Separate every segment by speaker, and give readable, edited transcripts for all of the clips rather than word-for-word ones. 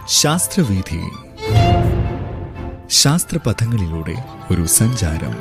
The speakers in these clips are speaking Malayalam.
Speaker 1: ശാസ്ത്രവീഥി. ശാസ്ത്രപഥങ്ങളിലൂടെ ഒരു സഞ്ചാരം.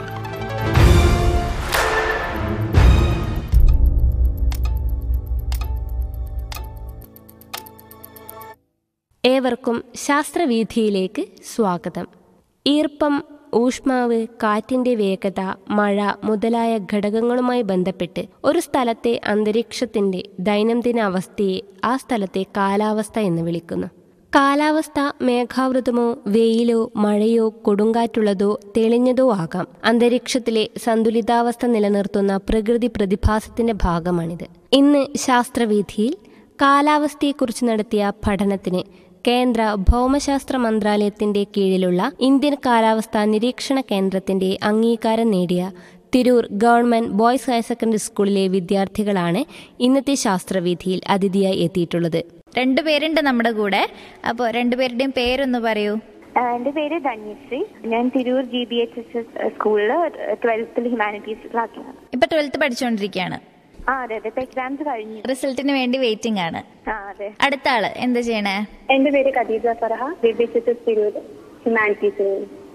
Speaker 2: ഏവർക്കും ശാസ്ത്രവീഥിയിലേക്ക് സ്വാഗതം. ഈർപ്പം, ഊഷ്മാവ്, കാറ്റിന്റെ വേഗത, മഴ മുതലായ ഘടകങ്ങളുമായി ബന്ധപ്പെട്ട് ഒരു സ്ഥലത്തെ അന്തരീക്ഷത്തിന്റെ ദൈനംദിന അവസ്ഥയെ ആ സ്ഥലത്തെ കാലാവസ്ഥ എന്ന് വിളിക്കുന്നു. കാലാവസ്ഥ മേഘാവൃതമോ വെയിലോ മഴയോ കൊടുങ്കാറ്റുള്ളതോ തെളിഞ്ഞതോ ആകാം. അന്തരീക്ഷത്തിലെ സന്തുലിതാവസ്ഥ നിലനിർത്തുന്ന പ്രകൃതി പ്രതിഭാസത്തിന്റെ ഭാഗമാണിത്. ഇന്ന് ശാസ്ത്രവീഥിയിൽ കാലാവസ്ഥയെക്കുറിച്ച് നടത്തിയ പഠനത്തിന് കേന്ദ്ര ഭൗമശാസ്ത്ര മന്ത്രാലയത്തിന്റെ കീഴിലുള്ള ഇന്ത്യൻ കാലാവസ്ഥാ നിരീക്ഷണ കേന്ദ്രത്തിന്റെ അംഗീകാരം നേടിയ Tirur government boys higher secondary സ്കൂളിലെ വിദ്യാർത്ഥികളാണ് ഇന്നത്തെ ശാസ്ത്രവീഥിയിൽ അതിഥിയായി എത്തിയിട്ടുള്ളത്.
Speaker 3: രണ്ടുപേരുണ്ട് നമ്മുടെ കൂടെ. അപ്പോൾ രണ്ടുപേരുടെയും പേരൊന്ന് പറയൂ.
Speaker 4: എന്റെ പേര് ധന്യശ്രീ. ഞാൻ തിരൂർ HSS സ്കൂളില് 12th ഹ്യൂമാനിറ്റീസ് ക്ലാസ്സിലാണ്.
Speaker 3: ഇപ്പൊ 12th പഠിച്ചുകൊണ്ടിരിക്കുകയാണ്.
Speaker 4: അതെ. എക്സാംസ് കഴിഞ്ഞു,
Speaker 3: റിസൾട്ടിന് വേണ്ടി വെയിറ്റിംഗ് ആണ്.
Speaker 4: അതെ.
Speaker 3: അടുത്ത ആള് എന്താ ചെയ്യണേ?
Speaker 5: എന്റെ പേര് Khadeeja Farha, HSS Tirur humanities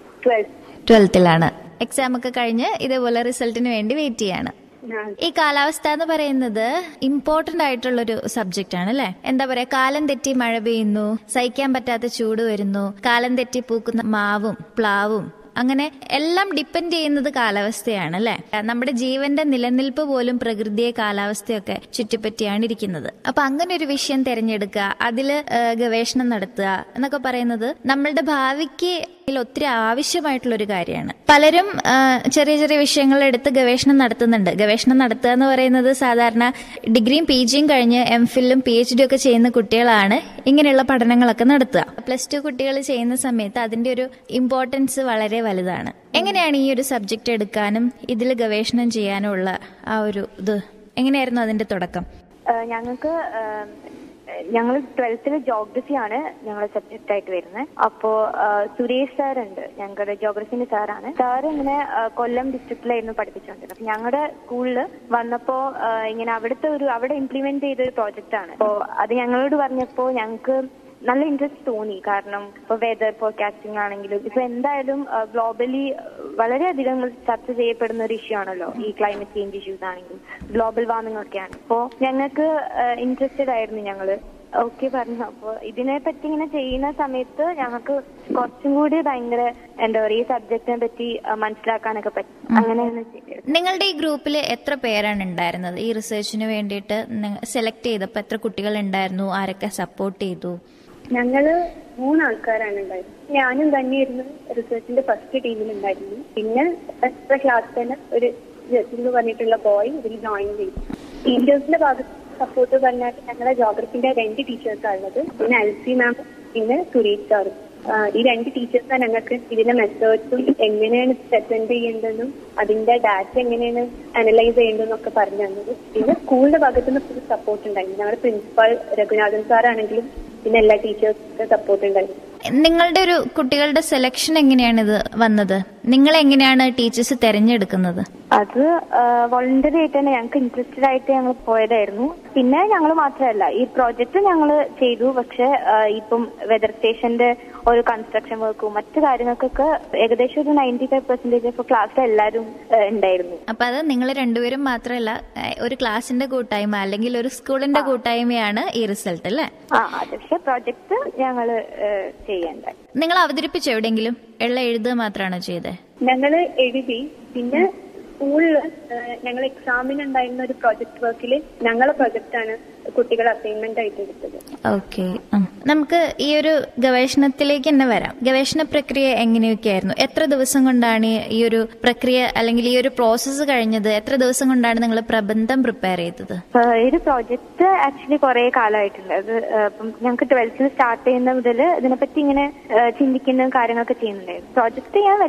Speaker 3: 12th exam ഒക്കെ കഴിഞ്ഞ് ഇതേപോലെ റിസൾട്ടിന് വേണ്ടി വെയിറ്റ് ചെയ്യാണ്. ഈ കാലാവസ്ഥ എന്ന് പറയുന്നത് ഇമ്പോർട്ടന്റ് ആയിട്ടുള്ളൊരു സബ്ജക്റ്റ് ആണ് അല്ലെ? എന്താ പറയാ, കാലം തെറ്റി മഴ പെയ്യുന്നു, സഹിക്കാൻ പറ്റാത്ത ചൂട് വരുന്നു, കാലം തെറ്റി പൂക്കുന്ന മാവും പ്ലാവും, അങ്ങനെ എല്ലാം ഡിപ്പെൻഡ് ചെയ്യുന്നത് കാലാവസ്ഥയാണ് അല്ലെ? നമ്മുടെ ജീവന്റെ നിലനിൽപ്പ് പോലും പ്രകൃതിയെ കാലാവസ്ഥയൊക്കെ ചുറ്റിപ്പറ്റിയാണ് ഇരിക്കുന്നത്. അപ്പൊ അങ്ങനെ ഒരു വിഷയം തിരഞ്ഞെടുക്കുക, അതില് ഗവേഷണം നടത്തുക എന്നൊക്കെ പറയുന്നത് നമ്മളുടെ ഭാവിക്ക് ഒത്തിരി ആവശ്യമായിട്ടുള്ള ഒരു കാര്യമാണ്. പലരും ചെറിയ ചെറിയ വിഷയങ്ങൾ എടുത്ത് ഗവേഷണം നടത്തുന്നുണ്ട്. ഗവേഷണം നടത്തുക എന്ന് പറയുന്നത് സാധാരണ ഡിഗ്രിയും PGയും കഴിഞ്ഞ് MPhilഉം PhD ഒക്കെ ചെയ്യുന്ന കുട്ടികളാണ് ഇങ്ങനെയുള്ള പഠനങ്ങളൊക്കെ നടത്തുക. +2 കുട്ടികൾ ചെയ്യുന്ന സമയത്ത് അതിന്റെ ഒരു ഇമ്പോർട്ടൻസ് വളരെ വലുതാണ്. എങ്ങനെയാണ് ഈ ഒരു സബ്ജക്ട് എടുക്കാനും ഇതിൽ ഗവേഷണം ചെയ്യാനും ഉള്ള ആ ഒരു ഇത് എങ്ങനെയായിരുന്നു അതിന്റെ തുടക്കം?
Speaker 4: ഞങ്ങൾ 12th ജോഗ്രഫിയാണ് ഞങ്ങളുടെ സബ്ജക്റ്റ് ആയിട്ട് വരുന്നത്. അപ്പോ സുരേഷ് സാർ ഉണ്ട്, ഞങ്ങളുടെ ജോഗ്രഫിന്റെ സാറാണ്. സാർ ഇങ്ങനെ കൊല്ലം ഡിസ്ട്രിക്റ്റിലായിരുന്നു പഠിപ്പിച്ചുകൊണ്ടിരുന്നത്. അപ്പൊ ഞങ്ങളുടെ സ്കൂളിൽ വന്നപ്പോ ഇങ്ങനെ അവിടെ ഇംപ്ലിമെന്റ് ചെയ്ത ഒരു പ്രോജക്റ്റ് ആണ്. അപ്പോ അത് ഞങ്ങളോട് പറഞ്ഞപ്പോ ഞങ്ങൾക്ക് നല്ല ഇൻട്രസ്റ്റ് തോന്നി. കാരണം ഇപ്പൊ വെതർ ഫോർകാസ്റ്റിംഗ് ആണെങ്കിലും ഇപ്പൊ എന്തായാലും ഗ്ലോബലി വളരെയധികം ചർച്ച ചെയ്യപ്പെടുന്ന ഒരു ഇഷ്യൂ ആണല്ലോ ഈ ക്ലൈമറ്റ് ചേഞ്ച് ഇഷ്യൂസ് ആണെങ്കിലും ഗ്ലോബൽ വാർമിംഗ് ഒക്കെയാണ്. അപ്പോ ഞങ്ങൾക്ക് ഇൻട്രസ്റ്റഡ് ആയിരുന്നു. ഞങ്ങള് ഓക്കെ പറഞ്ഞു. അപ്പൊ ഇതിനെപ്പറ്റി ഇങ്ങനെ ചെയ്യുന്ന സമയത്ത് ഞങ്ങൾക്ക് കുറച്ചും കൂടി ഭയങ്കര എന്താ പറയുക, ഈ സബ്ജക്റ്റിനെ പറ്റി മനസ്സിലാക്കാനൊക്കെ പറ്റും. അങ്ങനെയാണ് ചെയ്തത്.
Speaker 3: നിങ്ങളുടെ ഈ ഗ്രൂപ്പിൽ എത്ര പേരാണ് ഉണ്ടായിരുന്നത്? ഈ റിസർച്ചിന് വേണ്ടിയിട്ട് സെലക്ട് ചെയ്തപ്പോ എത്ര കുട്ടികൾ ഉണ്ടായിരുന്നു? ആരൊക്കെ സപ്പോർട്ട് ചെയ്തു?
Speaker 5: ഞങ്ങള് 3 ആൾക്കാരാണ് ഉണ്ടായിരുന്നത്. ഞാനും തന്നെയായിരുന്നു റിസർച്ചിന്റെ ഫസ്റ്റ് ടീമിലുണ്ടായിരുന്നു. പിന്നെ എക്സ്ട്രാ ക്ലാസ് തന്നെ ഒരു ജസ്റ്റിൻ എന്ന് പറഞ്ഞിട്ടുള്ള ബോയ് ഇതിൽ ജോയിൻ ചെയ്തു. ടീച്ചേഴ്സിന്റെ ഭാഗത്ത് സപ്പോർട്ട് പറഞ്ഞാൽ ഞങ്ങളുടെ ജോഗ്രഫിന്റെ 2 ടീച്ചേഴ്സാണ് ഉള്ളത്. പിന്നെ LC മാം, പിന്നെ സുരേഷ് സാറും. ഈ 2 ടീച്ചേഴ്സാണ് ഞങ്ങൾക്ക് ഇതിന്റെ മെത്തേഡ്സും എങ്ങനെയാണ് പ്രസന്റ് ചെയ്യേണ്ടതെന്നും അതിന്റെ ഡാറ്റ എങ്ങനെയാണ് അനലൈസ് ചെയ്യേണ്ടതെന്നൊക്കെ പറഞ്ഞു തന്നത്. പിന്നെ സ്കൂളിന്റെ ഭാഗത്തുനിന്ന് ഫുൾ സപ്പോർട്ട് ഉണ്ടായിരുന്നു. ഞങ്ങളുടെ പ്രിൻസിപ്പാൾ രഘുനാഥൻ സാറാണെങ്കിലും പിന്നെ എല്ലാ ടീച്ചേഴ്സിന്റെ സപ്പോർട്ട് ഉണ്ടായിരുന്നു.
Speaker 3: നിങ്ങളുടെ ഒരു കുട്ടികളുടെ സെലക്ഷൻ എങ്ങനെയാണ് ഇത് വന്നത്? നിങ്ങളെങ്ങനെയാണ് ടീച്ചേഴ്സ് തെരഞ്ഞെടുക്കുന്നത്?
Speaker 4: അത് വോളണ്ടറി ആയിട്ട് തന്നെ ഞങ്ങൾക്ക് ഇൻട്രസ്റ്റഡ് ആയിട്ട് ഞങ്ങൾ പോയതായിരുന്നു. പിന്നെ ഞങ്ങൾ മാത്രമല്ല, ഈ പ്രോജക്റ്റ് ഞങ്ങൾ ചെയ്തു. പക്ഷെ ഇപ്പം വെതർ സ്റ്റേഷന്റെ ഒരു കൺസ്ട്രക്ഷൻ വർക്കും മറ്റു കാര്യങ്ങൾക്കൊക്കെ ഏകദേശം ഒരു 95% ഓഫ് ക്ലാസ്സിൽ എല്ലാവരും ഉണ്ടായിരുന്നു.
Speaker 3: അപ്പൊ അത് നിങ്ങൾ രണ്ടുപേരും മാത്രമല്ല, ഒരു ക്ലാസിന്റെ കൂട്ടായ്മ അല്ലെങ്കിൽ ഒരു സ്കൂളിന്റെ കൂട്ടായ്മയാണ് ഈ റിസൾട്ട് അല്ലേ?
Speaker 4: പക്ഷെ പ്രോജക്റ്റ് ഞങ്ങൾ ചെയ്യണ്ട.
Speaker 3: നിങ്ങൾ അവതരിപ്പിച്ചോ എവിടെയെങ്കിലും? എഴുതുക മാത്രമാണോ ചെയ്തത്?
Speaker 5: ഞങ്ങള് എഴുതി. പിന്നെ സ്കൂളില് ഞങ്ങൾ എക്സാമിനുണ്ടായിരുന്ന ഒരു പ്രോജക്ട് വർക്കില് ഞങ്ങളെ പ്രൊജക്റ്റാണ് കുട്ടികൾ അസൈൻമെന്റ് ആയിട്ട് എടുത്തത്.
Speaker 3: ഓക്കെ, നമുക്ക് ഈ ഒരു ഗവേഷണത്തിലേക്ക് തന്നെ വരാം. ഗവേഷണ പ്രക്രിയ എങ്ങനെയൊക്കെയായിരുന്നു? എത്ര ദിവസം കൊണ്ടാണ് ഈ ഒരു പ്രക്രിയ അല്ലെങ്കിൽ ഈ ഒരു പ്രോസസ്സ് കഴിഞ്ഞത്? എത്ര ദിവസം കൊണ്ടാണ് നിങ്ങൾ പ്രബന്ധം പ്രിപ്പയർ ചെയ്തത്?
Speaker 4: ഒരു പ്രോജക്റ്റ് ആക്ച്വലി കുറെ കാലമായിട്ടുണ്ട്. അത് ഞങ്ങൾക്ക് 12th സ്റ്റാർട്ട് ചെയ്യുന്ന മുതൽ ഇതിനെപ്പറ്റി ഇങ്ങനെ ചിന്തിക്കുന്ന കാര്യങ്ങളൊക്കെ ചെയ്യുന്നുണ്ടായിരുന്നു. പ്രോജക്റ്റ് ചെയ്യാൻ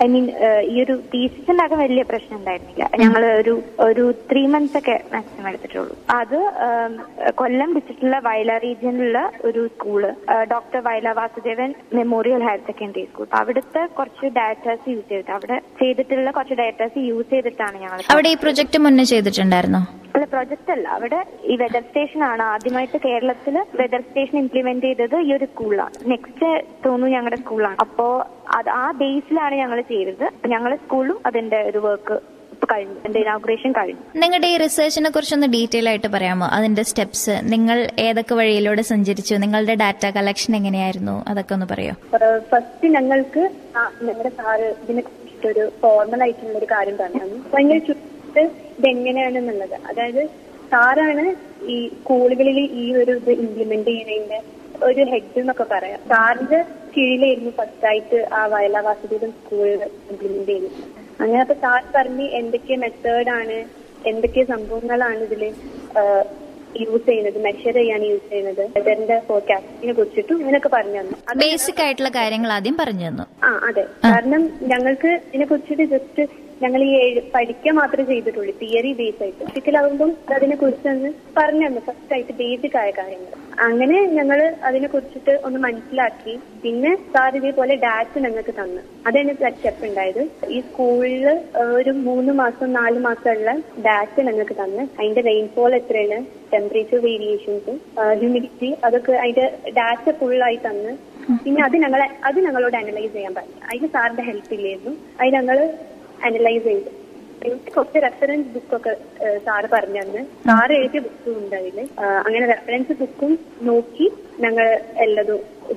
Speaker 4: ഈ ഒരു തീസിസ് ഉണ്ടാക്കാൻ വലിയ പ്രശ്നം ഉണ്ടായിരുന്നില്ല. ഞങ്ങൾ ഒരു 3 months ഒക്കെ മാക്സിമം എടുത്തിട്ടുള്ളൂ. അത് കൊല്ലം ഡിസ്ട്രിക്റ്റിലുള്ള വയലാർ റീജിയനിലുള്ള ഒരു school school doctor Vayala Vasudevan memorial higher secondary school. അവിടുത്തെ കുറച്ച് ഡാറ്റാസ് യൂസ് ചെയ്തിട്ട് അവിടെ ചെയ്തിട്ടുള്ള കുറച്ച് ഡാറ്റാസ് യൂസ് ചെയ്തിട്ടാണ് ഞങ്ങൾ.
Speaker 3: അവിടെ ഈ പ്രൊജക്ട് മുന്നേ ചെയ്തിട്ടുണ്ടായിരുന്നോ?
Speaker 4: അല്ല, പ്രൊജക്ട് അല്ല. അവിടെ ഈ വെതർ സ്റ്റേഷൻ ആണ് ആദ്യമായിട്ട് കേരളത്തിൽ വെതർ സ്റ്റേഷൻ ഇംപ്ലിമെന്റ് ചെയ്തത് ഈ ഒരു സ്കൂളിലാണ്. നെക്സ്റ്റ് തോന്നുന്നു ഞങ്ങളുടെ സ്കൂളാണ്. അപ്പോ ആ ബേസിലാണ് ഞങ്ങൾ ചെയ്തത്. ഞങ്ങളുടെ സ്കൂളിലും അതിന്റെ ഒരു വർക്ക് കഴിഞ്ഞു, എന്റെ ഇനോഗ്രേഷൻ കഴിഞ്ഞു.
Speaker 3: നിങ്ങളുടെ ഈ റിസർച്ചിനെ കുറിച്ചൊന്ന് ഡീറ്റെയിൽ ആയിട്ട് പറയാമോ? അതിന്റെ സ്റ്റെപ്സ്, നിങ്ങൾ ഏതൊക്കെ വഴിയിലൂടെ സഞ്ചരിച്ചു, നിങ്ങളുടെ ഡാറ്റ കളക്ഷൻ എങ്ങനെയായിരുന്നു, അതൊക്കെ ഒന്ന് പറയോ?
Speaker 5: ഫസ്റ്റ് ഞങ്ങൾക്ക് ഞങ്ങളുടെ സാറ് ഇതിനെ കുറിച്ചിട്ടൊരു ഫോർമൽ ആയിട്ടുള്ള ഒരു കാര്യം പറഞ്ഞു. ഭയങ്കര ചുരുട്ട് ഇതെങ്ങനെയാണെന്നുള്ളത്. അതായത് സാറാണ് ഈ സ്കൂളുകളിൽ ഈ ഒരു ഇത് ഇംപ്ലിമെന്റ് ചെയ്യുന്നതിന്റെ ഒരു ഹെഡ് എന്നൊക്കെ പറയാം. സാറിന്റെ കീഴിലായിരുന്നു ഫസ്റ്റായിട്ട് ആ വയല വാസുദേവൻ സ്കൂളിൽ ഇംപ്ലിമെന്റ് ചെയ്യുന്നത്. അങ്ങനെ അപ്പൊ സാർ പറഞ്ഞ് എന്തൊക്കെ മെത്തേഡാണ്, എന്തൊക്കെ സംഭവങ്ങളാണ് ഇതില് യൂസ് ചെയ്യുന്നത്, മെഷർ ചെയ്യാൻ യൂസ് ചെയ്യുന്നത്, വെതറിന്റെ ഫോർകാസ്റ്റിനെ കുറിച്ചിട്ടും അങ്ങനെയൊക്കെ പറഞ്ഞു തന്നു.
Speaker 3: ബേസിക് ആയിട്ടുള്ള കാര്യങ്ങൾ ആദ്യം പറഞ്ഞു തന്നു.
Speaker 5: അതെ. കാരണം ഞങ്ങൾക്ക് ഇതിനെ കുറിച്ചിട്ട് ജസ്റ്റ് ഞങ്ങൾ ഈ പഠിക്കാൻ മാത്രമേ ചെയ്തിട്ടുള്ളൂ, തിയറി ബേസ് ആയിട്ട്. ഫിസിക്കലാവുമ്പം അതിനെ കുറിച്ചൊന്ന് പറഞ്ഞു തന്നു, ഫസ്റ്റ് ആയിട്ട് ബേസിക് ആയ കാര്യങ്ങൾ. അങ്ങനെ ഞങ്ങൾ അതിനെ കുറിച്ചിട്ട് ഒന്ന് മനസ്സിലാക്കി. പിന്നെ സാർ ഇതേപോലെ ഡാറ്റ ഞങ്ങൾക്ക് തന്നു. അതാണ് സ്റ്റെപ്പ് ഉണ്ടായത്. ഈ സ്കൂളിൽ ഒരു 3 മാസം 4 മാസമുള്ള ഡാറ്റ ഞങ്ങൾക്ക് തന്ന് അതിന്റെ റെയിൻഫോൾ എത്രയാണ്, ടെമ്പറേച്ചർ വേരിയേഷൻസ്, ഹ്യൂമിഡിറ്റി, അതൊക്കെ അതിന്റെ ഡാറ്റ ഫുള്ളായി തന്ന്. പിന്നെ അത് ഞങ്ങളോട് അനലൈസ് ചെയ്യാൻ പറഞ്ഞു. അതിന് സാറിന്റെ ഹെൽപ്പ് ഇല്ലായിരുന്നു. അത് ഞങ്ങൾ അനലൈസ് ചെയ്തു. കുറച്ച് റെഫറൻസ് ബുക്കൊക്കെ സാറ് പറഞ്ഞു തന്ന്. സാറ് എഴുതിയ ബുക്കും ഉണ്ട് അതില്. അങ്ങനെ റെഫറൻസ് ബുക്കും നോക്കി ഞങ്ങൾ എല്ലതും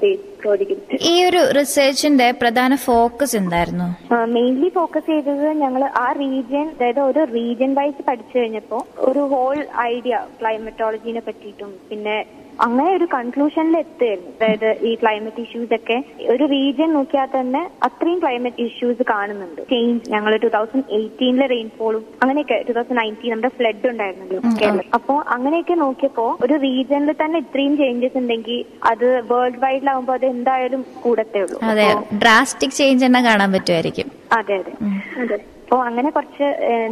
Speaker 3: ഈ ഒരു റിസർച്ചിന്റെ പ്രധാന ഫോക്കസ് എന്തായിരുന്നു?
Speaker 4: മെയിൻലി ഫോക്കസ് ചെയ്തത് ഞങ്ങൾ ആ റീജിയൻ, അതായത് ഒരു റീജിയൻ വൈസ് പഠിച്ചു കഴിഞ്ഞപ്പോ ഒരു ഹോൾ ഐഡിയ ക്ലൈമറ്റോളജിനെ പറ്റിയിട്ടും പിന്നെ അങ്ങനെ ഒരു കൺക്ലൂഷനിൽ എത്തുകയായിരുന്നു. അതായത് ഈ ക്ലൈമറ്റ് ഇഷ്യൂസ് ഒക്കെ ഒരു റീജിയൻ നോക്കിയാൽ തന്നെ അത്രയും ക്ലൈമറ്റ് ഇഷ്യൂസ് കാണുന്നുണ്ട്. ചേഞ്ച് ഞങ്ങൾ 2018 റെയിൻഫോളും അങ്ങനെയൊക്കെ 2019 നമ്മുടെ ഫ്ലഡ് ഉണ്ടായിരുന്നല്ലോ കേരളം. അപ്പോ അങ്ങനെയൊക്കെ നോക്കിയപ്പോ ഒരു റീജിയനിൽ തന്നെ ഇത്രയും ചേഞ്ചസ് ഉണ്ടെങ്കിൽ അത് വേൾഡ് വൈഡിലാവുമ്പോ അത് എന്തായാലും കൂടത്തേ ഉള്ളൂ.
Speaker 3: അതെ, ഡ്രാസ്റ്റിക് ചേഞ്ച് തന്നെ കാണാൻ പറ്റുമായിരിക്കും.
Speaker 4: അതെ അതെ അതെ. അപ്പോൾ അങ്ങനെ കുറച്ച്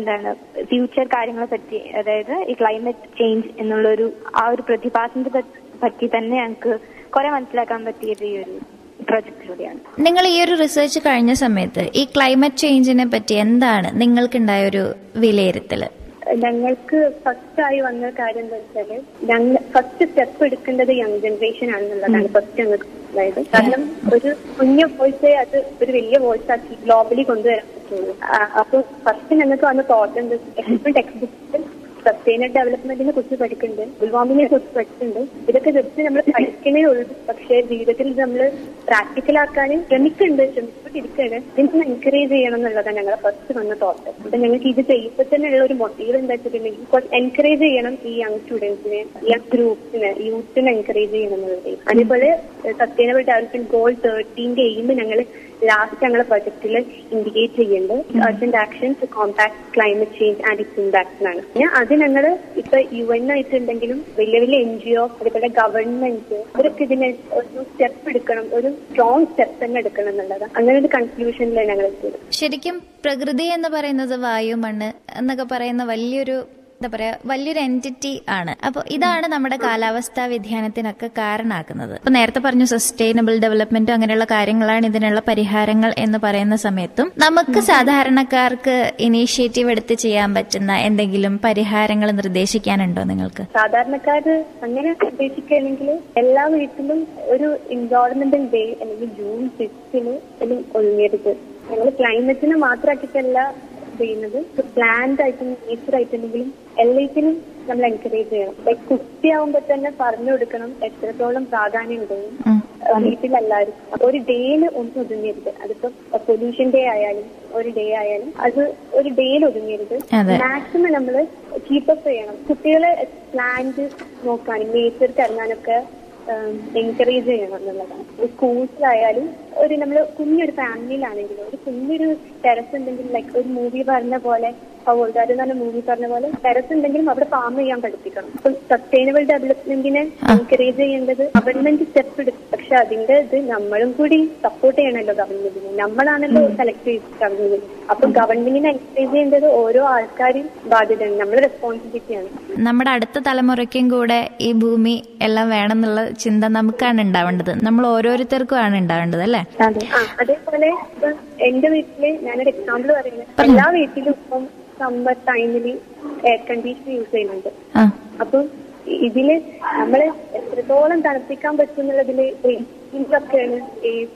Speaker 4: ഫ്യൂച്ചർ കാര്യങ്ങളെ പറ്റി, അതായത് ഈ ക്ലൈമറ്റ് ചേഞ്ച് എന്നുള്ളൊരു ആ ഒരു പ്രതിഭാസത്തെ പറ്റി തന്നെ ഞങ്ങൾക്ക് കുറെ മനസ്സിലാക്കാൻ പറ്റിയത് ഈ ഒരു പ്രൊജക്ടിലൂടെയാണ്.
Speaker 3: നിങ്ങൾ ഈ ഒരു റിസർച്ച് കഴിഞ്ഞ സമയത്ത് ഈ ക്ലൈമറ്റ് ചേഞ്ചിനെ പറ്റി എന്താണ് നിങ്ങൾക്കുണ്ടായ ഒരു വിലയിരുത്തല്?
Speaker 5: ഞങ്ങൾക്ക് ഫസ്റ്റ് ആയി വന്ന കാര്യം എന്താ വെച്ചാല്, ഞങ്ങൾ ഫസ്റ്റ് സ്റ്റെപ്പ് എടുക്കേണ്ടത് യങ് ജനറേഷൻ ആണെന്നുള്ളതാണ് ഫസ്റ്റ് ഞങ്ങൾക്ക് അതായത്. കാരണം ഒരു കുഞ്ഞു വോയിസേ അത് ഒരു വലിയ വോയിസ് ആക്കി ഗ്ലോബലി കൊണ്ടുവരാൻ പറ്റുള്ളൂ. അപ്പൊ ഫസ്റ്റ് ഞങ്ങൾക്ക് വന്ന തോട്ട് എന്താ, ടെക്സ്റ്റ് ബുക്കിൽ സസ്റ്റൈനബിൾ ഡെവലപ്മെന്റിനെ കുറിച്ച് പഠിക്കുന്നുണ്ട്, ഗ്ലോബൽ വാർമിങ്ങിനെ കുറിച്ച് പഠിക്കുന്നുണ്ട്. ഇതൊക്കെ ജസ്റ്റ് നമ്മൾ പഠിക്കുന്നേ ഉള്ളൂ. പക്ഷെ ജീവിതത്തിൽ നമ്മൾ പ്രാക്ടിക്കലാക്കാൻ ശ്രമിച്ചുകൊണ്ടിരിക്കുകയാണ്. ഇതിനെ എൻകറേജ് ചെയ്യണം എന്നുള്ളതാണ് ഞങ്ങൾ ഫസ്റ്റ് വന്ന തോട്ട്. അപ്പൊ ഞങ്ങൾക്ക് ഇത് ചെയ്യുമ്പോൾ തന്നെ ഉള്ള ഒരു മോട്ടീവ് എന്താ വെച്ചിട്ടുണ്ടെങ്കിൽ എൻകറേജ് ചെയ്യണം ഈ യങ് സ്റ്റുഡൻസിനെ, യങ് ഗ്രൂപ്പ്സിനെ, യൂത്തിനെ എൻകറേജ് ചെയ്യണം എന്നുള്ളത്. അതേപോലെ സസ്റ്റൈനബിൾ ഡെവലപ്മെന്റ് ഗോൾ 13 എയിം ഞങ്ങൾ ലാസ്റ്റ് ഞങ്ങളുടെ പ്രൊജക്ടിൽ ഇൻഡിക്കേറ്റ് ചെയ്യുന്നുണ്ട്. Urgent action to combat climate change and its impacts ആണ്. അത് ഞങ്ങൾ ഇപ്പൊ UN ആയിട്ടുണ്ടെങ്കിലും വലിയ വലിയ NGO അതുപോലെ ഗവൺമെന്റ് അവരൊക്കെ ഇതിനെ ഒരു സ്റ്റെപ്പ് എടുക്കണം, ഒരു സ്ട്രോങ് സ്റ്റെപ്പ് തന്നെ എടുക്കണം എന്നുള്ളത് അങ്ങനെ ഒരു കൺക്ലൂഷനിലാണ് ഞങ്ങൾ എത്തിയത്.
Speaker 3: ശരിക്കും പ്രകൃതി എന്ന് പറയുന്നത് വായു, മണ്ണ് എന്നൊക്കെ പറയുന്ന വലിയൊരു വലിയൊരു എൻറ്റിറ്റി ആണ്. അപ്പൊ ഇതാണ് നമ്മുടെ കാലാവസ്ഥാ വ്യതിയാനത്തിനൊക്കെ കാരണമാക്കുന്നത്. അപ്പൊ നേരത്തെ പറഞ്ഞു സസ്റ്റൈനബിൾ ഡെവലപ്മെന്റും അങ്ങനെയുള്ള കാര്യങ്ങളാണ് ഇതിനുള്ള പരിഹാരങ്ങൾ എന്ന് പറയുന്ന സമയത്തും നമുക്ക് സാധാരണക്കാർക്ക് ഇനീഷ്യേറ്റീവ് എടുത്ത് ചെയ്യാൻ പറ്റുന്ന എന്തെങ്കിലും പരിഹാരങ്ങൾ നിർദ്ദേശിക്കാനുണ്ടോ നിങ്ങൾക്ക്?
Speaker 5: സാധാരണക്കാര് അങ്ങനെ ഉദ്ദേശിക്കുകയാണെങ്കിൽ എല്ലാ വീട്ടിലും ഒരു എൻവയോൺമെന്റൽ ഡേ അല്ലെങ്കിൽ June 6 ഒതുങ്ങിയത്. ഞങ്ങൾ ക്ലൈമറ്റിനെ മാത്രമാക്കിയിട്ടല്ല ചെയ്യുന്നത്, പ്ലാന്റ് ആയിട്ടും നേച്ചർ ആയിട്ടുണ്ടെങ്കിലും എല്ലാത്തിനും നമ്മൾ എൻകറേജ് ചെയ്യണം. ലൈക് കുട്ടിയാവുമ്പോ തന്നെ പറഞ്ഞു കൊടുക്കണം എത്രത്തോളം പ്രാധാന്യം ഉണ്ടെന്ന് വീട്ടിലെല്ലാവരും. ഒരു ഡേയിൽ ഒന്നും ഒതുങ്ങരുത്. അതിപ്പോ പൊല്യൂഷൻ ഡേ ആയാലും ഒരു ഡേ ആയാലും അത് ഒരു ഡേയിൽ ഒതുങ്ങരുത്. മാക്സിമം നമ്മൾ കീപ്പപ്പ് ചെയ്യണം. കുട്ടികളെ പ്ലാന്റ് നോക്കാനും നേച്ചർക്ക് ഇറങ്ങാനൊക്കെ എൻകറേജ് ചെയ്യണം എന്നുള്ളതാണ്. സ്കൂൾസിലായാലും ഒരു നമ്മൾ കുഞ്ഞൊരു ഫാമിലിയിലാണെങ്കിലും ഒരു കുഞ്ഞൊരു ടെറസ് ഉണ്ടെങ്കിൽ ലൈക്ക് ഒരു മൂവി പറഞ്ഞ പോലെ അവോൾഗാരോ എന്ന് പറഞ്ഞ മൂവി പറഞ്ഞ പോലെ ടെറസ് ഉണ്ടെങ്കിലും അവിടെ ഫാം ചെയ്യാൻ പഠിപ്പിക്കണം. അപ്പൊ സസ്റ്റൈനബിൾ ഡെവലപ്മെന്റിനെ എൻകറേജ് ചെയ്യേണ്ടത് ഗവൺമെന്റ് സ്റ്റെപ്പ് എടുക്കും. പക്ഷെ അതിന്റെ ഇത് നമ്മളും കൂടി സപ്പോർട്ട് ചെയ്യണമല്ലോ ഗവൺമെന്റിന്. നമ്മളാണല്ലോ സെലക്ട് ചെയ്ത് ഗവൺമെന്റ്. അപ്പൊ ഗവൺമെന്റിനെ എൻകറേജ് ചെയ്യേണ്ടത് ഓരോ ആൾക്കാരും ബാധ്യതയാണ്, നമ്മുടെ റെസ്പോൺസിബിലിറ്റിയാണ്.
Speaker 3: നമ്മുടെ അടുത്ത തലമുറയ്ക്കും കൂടെ ഈ ഭൂമി എല്ലാം വേണമെന്നുള്ള ചിന്ത നമുക്കാണ് ഉണ്ടാവേണ്ടത്, നമ്മൾ ഓരോരുത്തർക്കും ആണ് ഉണ്ടാവേണ്ടത് അല്ലേ?
Speaker 5: അതേപോലെ ഇപ്പൊ എന്റെ വീട്ടില് ഞാനൊരു എക്സാമ്പിൾ പറയുന്നത്, എല്ലാ വീട്ടിലും ഇപ്പം സമ്മർ ടൈമില് എയർ കണ്ടീഷൻ യൂസ് ചെയ്യുന്നുണ്ട്. അപ്പൊ ഇതില് നമ്മള് എത്രത്തോളം തണുപ്പിക്കാൻ പറ്റുന്നുള്ളതില് ഒക്കെയാണ് AC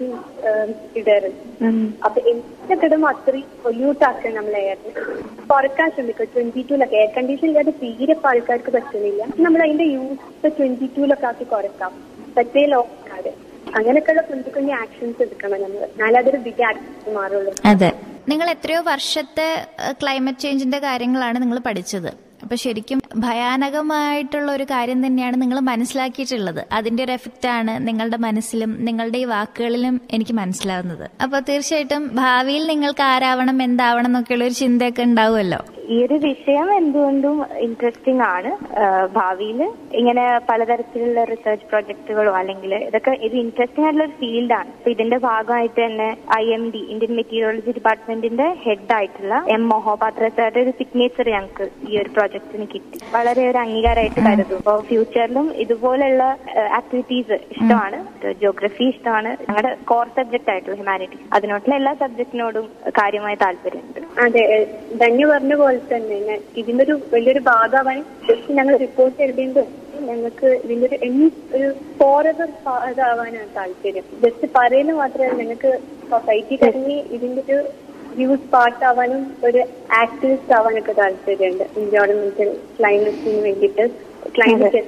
Speaker 5: ഇടാറ്. അപ്പൊ എന്തൊക്കെ ഇടുമ്പോ അത്രയും പൊല്യൂട്ട് ആക്കാൻ നമ്മൾ എയറിന് കുറക്കാൻ ശ്രമിക്കുക. 22 എയർ കണ്ടീഷൻ ഇല്ലാതെ തീരെ ആൾക്കാർക്ക് പറ്റുന്നില്ല. നമ്മൾ അതിന്റെ യൂസ് 22 ആക്കി കുറക്കാം. പറ്റേ ലോക്കാട് അങ്ങനെയൊക്കെയുള്ള കുഞ്ഞു കുഞ്ഞു ആക്ഷൻസ് എടുക്കണം നമ്മൾ, എന്നാലും അതൊരു ബിഗ് ആക്ഷൻ മാറുള്ളൂ.
Speaker 3: അതെ, നിങ്ങൾ എത്രയോ വർഷത്തെ ക്ലൈമറ്റ് ചേഞ്ചിന്റെ കാര്യങ്ങളാണ് നിങ്ങൾ പഠിച്ചത്. അപ്പൊ ശരിക്കും ഭയാനകമായിട്ടുള്ള ഒരു കാര്യം തന്നെയാണ് നിങ്ങൾ മനസ്സിലാക്കിയിട്ടുള്ളത്. അതിന്റെ ഒരു എഫക്റ്റ് ആണ് നിങ്ങളുടെ മനസ്സിലും നിങ്ങളുടെ ഈ വാക്കുകളിലും എനിക്ക് മനസ്സിലാവുന്നത്. അപ്പൊ തീർച്ചയായിട്ടും ഭാവിയിൽ നിങ്ങൾക്ക് ആരാവണം എന്താവണം എന്നൊക്കെയുള്ള ഒരു ചിന്തയൊക്കെ ഉണ്ടാവുമല്ലോ.
Speaker 4: ഈ ഒരു വിഷയം എന്തുകൊണ്ടും ഇൻട്രസ്റ്റിംഗ് ആണ്. ഭാവിയിൽ ഇങ്ങനെ പലതരത്തിലുള്ള റിസർച്ച് പ്രൊജക്ടുകളോ അല്ലെങ്കിൽ ഇതൊക്കെ ഇത് ഇൻട്രസ്റ്റിംഗ് ആയിട്ടുള്ള ഒരു ഫീൽഡാണ്. അപ്പൊ ഇതിന്റെ ഭാഗമായിട്ട് തന്നെ IMD ഇന്ത്യൻ മെറ്റീരിയോളജി ഡിപ്പാർട്ട്മെന്റിന്റെ ഹെഡ് ആയിട്ടുള്ള M മൊഹപാത്ര സാറുടെ ഒരു സിഗ്നേച്ചർ ഞങ്ങൾക്ക് ഈ ഒരു പ്രൊജക്ടിന് കിട്ടി. വളരെ ഒരു അംഗീകാരമായിട്ട് കരുതും. അപ്പോൾ ഫ്യൂച്ചറിലും ഇതുപോലുള്ള ആക്ടിവിറ്റീസ് ഇഷ്ടമാണ്. ജിയോഗ്രഫി ഇഷ്ടമാണ്, ഞങ്ങളുടെ കോർ സബ്ജക്ട് ആയിട്ടുള്ള ഹ്യൂമാനിറ്റീസ്. അതിനോട്ടുള്ള എല്ലാ സബ്ജക്റ്റിനോടും കാര്യമായ താല്പര്യമുണ്ട്.
Speaker 5: അതെ, ധന്യ പറഞ്ഞ പോലെ തന്നെ ഇതിന്റെ ഒരു വലിയൊരു ഭാഗമാവാൻ ജസ്റ്റ് ഞങ്ങൾ റിപ്പോർട്ട് എഴുതിയുമ്പോൾ ഞങ്ങൾക്ക് ഇതിന്റെ ഒരു ഫോറവർ ഇതാവാനാണ് താല്പര്യം. ജസ്റ്റ് പറയുന്ന മാത്രമല്ല, ഞങ്ങൾക്ക് സൊസൈറ്റി കഴിഞ്ഞ് ഇതിന്റെ ഒരു വ്യൂസ് പാർട്ടാവാനും ഒരു ആക്ടിവിസ്റ്റ് ആവാനൊക്കെ താല്പര്യമുണ്ട്. എൻവയോൺമെന്റൽ ക്ലൈമറ്റിന് വേണ്ടിയിട്ട് ക്ലൈമറ്റ്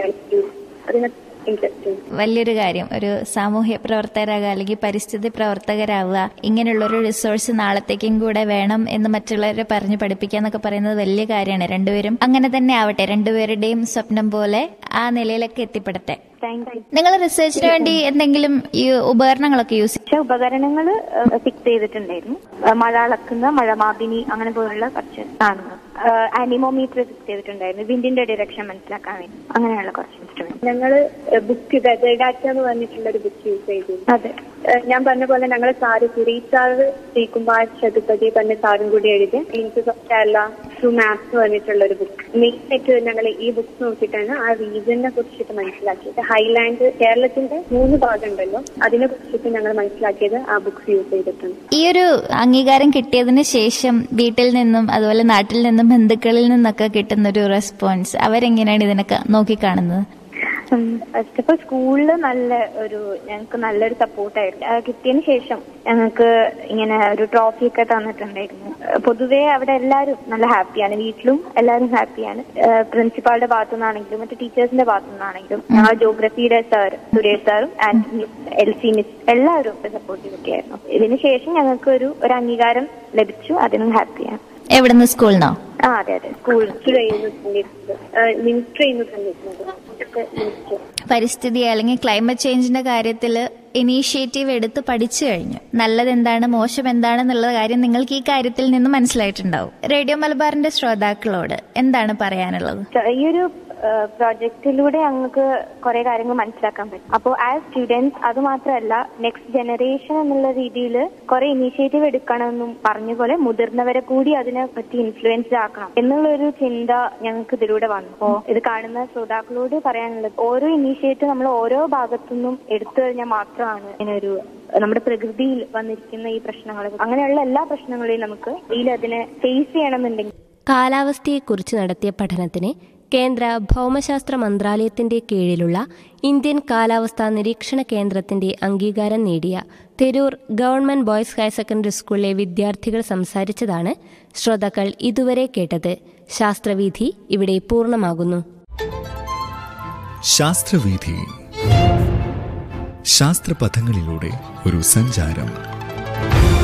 Speaker 5: അതിനൊക്കെ
Speaker 3: വലിയൊരു കാര്യം. ഒരു സാമൂഹ്യ പ്രവർത്തകരാകുക അല്ലെങ്കിൽ പരിസ്ഥിതി പ്രവർത്തകരാവുക, ഇങ്ങനെയുള്ളൊരു റിസോഴ്സ് നാളത്തേക്കും കൂടെ വേണം എന്ന് മറ്റുള്ളവരെ പറഞ്ഞ് പഠിപ്പിക്കുക എന്നൊക്കെ പറയുന്നത് വലിയ കാര്യമാണ്. രണ്ടുപേരും അങ്ങനെ തന്നെ ആവട്ടെ, രണ്ടുപേരുടെയും സ്വപ്നം പോലെ ആ നിലയിലൊക്കെ എത്തിപ്പെടട്ടെ. നിങ്ങൾ റിസർച്ചിന് വേണ്ടി എന്തെങ്കിലും ഈ ഉപകരണങ്ങളൊക്കെ യൂസ്
Speaker 4: ചെയ്ത ഉപകരണങ്ങൾ ഫിക്സ് ചെയ്തിട്ടുണ്ടായിരുന്നു. മഴ അളക്കുന്ന മഴമാപിനി അങ്ങനെ പോലുള്ള കുറച്ച് സാധനങ്ങൾ, ആനിമോമീറ്റർ ഫിക്സ് ചെയ്തിട്ടുണ്ടായിരുന്നു വിൻഡിന്റെ ഡയറക്ഷൻ മനസ്സിലാക്കാൻ വേണ്ടി. അങ്ങനെയുള്ള കുറച്ച് ഇൻസ്ട്രുമെന്റ് ഞങ്ങള് ബുക്ക് ഡാറ്റ എന്ന് പറഞ്ഞിട്ടുള്ള ഒരു ബുക്ക് യൂസ് ചെയ്തു. അതെ, ഞാൻ പറഞ്ഞ പോലെ ഞങ്ങൾ സുരേഷ് സാറ് ശ്രീകുമാർ ചതുപതി പറഞ്ഞ സാറും കൂടി എഴുതി institute of Kerala to maps പറഞ്ഞിട്ടുള്ള ഒരു ബുക്ക്. മെയിൻ ആയിട്ട് ഞങ്ങൾ ഈ ബുക്ക് നോക്കിയിട്ടാണ് ആ റീജിയനെ കുറിച്ചിട്ട് മനസ്സിലാക്കിയത്. ഹൈലാൻഡ് കേരളത്തിന്റെ 3 ഭാഗം ഉണ്ടല്ലോ, അതിനെ കുറിച്ചിട്ട് ഞങ്ങൾ മനസ്സിലാക്കിയത് ആ ബുക്സ് യൂസ് ചെയ്തിട്ടുണ്ട്.
Speaker 3: ഈ ഒരു അംഗീകാരം കിട്ടിയതിന് ശേഷം വീട്ടിൽ നിന്നും അതുപോലെ നാട്ടിൽ നിന്നും ബന്ധുക്കളിൽ നിന്നൊക്കെ കിട്ടുന്ന ഒരു റെസ്പോൺസ്, അവരെങ്ങനെയാണ് ഇതിനൊക്കെ നോക്കിക്കാണുന്നത്?
Speaker 4: ഫസ്റ്റ് ഓഫ് ഓൾ സ്കൂളിൽ ഞങ്ങൾക്ക് നല്ലൊരു സപ്പോർട്ടായിരുന്നു. കിട്ടിയതിന് ശേഷം ഞങ്ങൾക്ക് ഇങ്ങനെ ഒരു ട്രോഫി ഒക്കെ തന്നിട്ടുണ്ടായിരുന്നു. പൊതുവേ അവിടെ എല്ലാവരും നല്ല ഹാപ്പിയാണ്, വീട്ടിലും എല്ലാവരും ഹാപ്പിയാണ്. പ്രിൻസിപ്പാളുടെ ഭാഗത്തു നിന്നാണെങ്കിലും മറ്റു ടീച്ചേഴ്സിന്റെ ഭാഗത്തു നിന്നാണെങ്കിലും ഞങ്ങൾ ജോഗ്രഫിയുടെ സാർ സുരേഷ് സാറും ആൻഡ് LC മിസ് എല്ലാവരും സപ്പോർട്ടീവ് ഒക്കെയായിരുന്നു. ഇതിന് ശേഷം ഞങ്ങൾക്ക് ഒരു അംഗീകാരം ലഭിച്ചു, അതിനും ഹാപ്പിയാണ്.
Speaker 3: എവിടുന്ന്? സ്കൂളിനോ?
Speaker 4: അതെ അതെ, സ്കൂളിൽ മിനിസ്ട്രി
Speaker 3: പരിസ്ഥിതി അല്ലെങ്കിൽ ക്ലൈമറ്റ് ചേഞ്ചിന്റെ കാര്യത്തിൽ ഇനീഷ്യേറ്റീവ് എടുത്ത് പഠിച്ചു കഴിഞ്ഞു. നല്ലത് എന്താണ് മോശം എന്താണെന്നുള്ള കാര്യം നിങ്ങൾക്ക് ഈ കാര്യത്തിൽ നിന്ന് മനസ്സിലായിട്ടുണ്ടാവും. റേഡിയോ മലബാറിന്റെ ശ്രോതാക്കളോട് എന്താണ് പറയാനുള്ളത്?
Speaker 4: ഈ ഒരു പ്രോജക്റ്റിലൂടെ ഞങ്ങൾക്ക് കുറെ കാര്യങ്ങൾ മനസ്സിലാക്കാൻ പറ്റും. അപ്പോൾ ആസ് സ്റ്റുഡൻസ് അത് മാത്രമല്ല നെക്സ്റ്റ് ജനറേഷൻ എന്നുള്ള രീതിയിൽ കുറെ ഇനീഷ്യേറ്റീവ് എടുക്കണമെന്നും പറഞ്ഞ പോലെ മുതിർന്നവരെ കൂടി അതിനെ പറ്റി ഇൻഫ്ലുവൻസ് ആക്കണം എന്നുള്ളൊരു ചിന്ത ഞങ്ങൾക്ക് ഇതിലൂടെ വന്നു. അപ്പോൾ ഇത് കാണുന്ന ശ്രോതാക്കളോട് പറയാനുള്ളത്, ഓരോ ഇനീഷ്യേറ്റീവ് നമ്മൾ ഓരോ ഭാഗത്തുനിന്നും എടുത്തു കഴിഞ്ഞാൽ മാത്രമാണ് ഇതിനൊരു നമ്മുടെ പ്രകൃതിയിൽ വന്നിരിക്കുന്ന ഈ പ്രശ്നങ്ങൾ, അങ്ങനെയുള്ള എല്ലാ പ്രശ്നങ്ങളെയും നമുക്ക് അതിനെ ഫേസ് ചെയ്യണമെന്നുണ്ടെങ്കിൽ.
Speaker 2: കാലാവസ്ഥയെക്കുറിച്ച് നടത്തിയ പഠനത്തിന് കേന്ദ്ര ഭൗമശാസ്ത്ര മന്ത്രാലയത്തിന്റെ കീഴിലുള്ള ഇന്ത്യൻ കാലാവസ്ഥാ നിരീക്ഷണ കേന്ദ്രത്തിന്റെ അംഗീകാരം നേടിയ Tirur government boys higher secondary സ്കൂളിലെ വിദ്യാർത്ഥികൾ സംസാരിച്ചതാണ് ശ്രോതാക്കൾ ഇതുവരെ കേട്ടത്. ശാസ്ത്രവീഥി ഇവിടെ പൂർണ്ണമാകുന്നു.
Speaker 1: ശാസ്ത്രവീഥി, ശാസ്ത്രപഥങ്ങളിലൂടെ ഒരു സഞ്ചാരം.